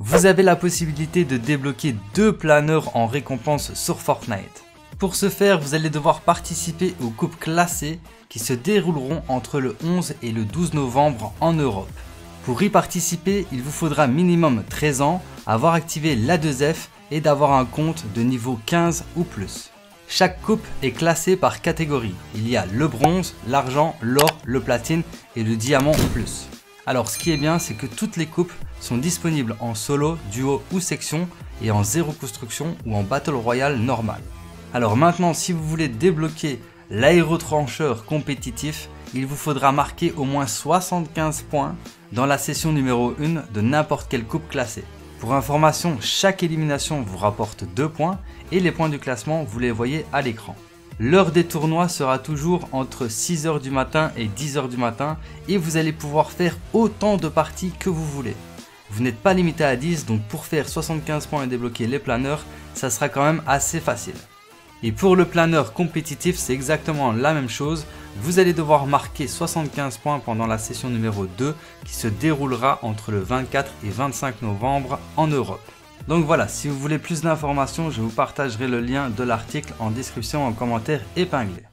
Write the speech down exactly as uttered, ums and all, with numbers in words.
vous avez la possibilité de débloquer deux planeurs en récompense sur Fortnite. Pour ce faire, vous allez devoir participer aux coupes classées qui se dérouleront entre le onze et le douze novembre en Europe. Pour y participer, il vous faudra minimum treize ans, avoir activé l'A deux F et d'avoir un compte de niveau quinze ou plus. Chaque coupe est classée par catégorie. Il y a le bronze, l'argent, l'or, le platine et le diamant plus. Alors ce qui est bien, c'est que toutes les coupes sont disponibles en solo, duo ou section et en zéro construction ou en battle royale normal. Alors maintenant, si vous voulez débloquer l'aérotrancheur compétitif, il vous faudra marquer au moins soixante-quinze points dans la session numéro un de n'importe quelle coupe classée. Pour information, chaque élimination vous rapporte deux points et les points du classement, vous les voyez à l'écran. L'heure des tournois sera toujours entre six heures du matin et dix heures du matin et vous allez pouvoir faire autant de parties que vous voulez. Vous n'êtes pas limité à dix, donc pour faire soixante-quinze points et débloquer les planeurs, ça sera quand même assez facile. Et pour le planeur compétitif, c'est exactement la même chose. Vous allez devoir marquer soixante-quinze points pendant la session numéro deux qui se déroulera entre le vingt-quatre et vingt-cinq novembre en Europe. Donc voilà, si vous voulez plus d'informations, je vous partagerai le lien de l'article en description en commentaire épinglé.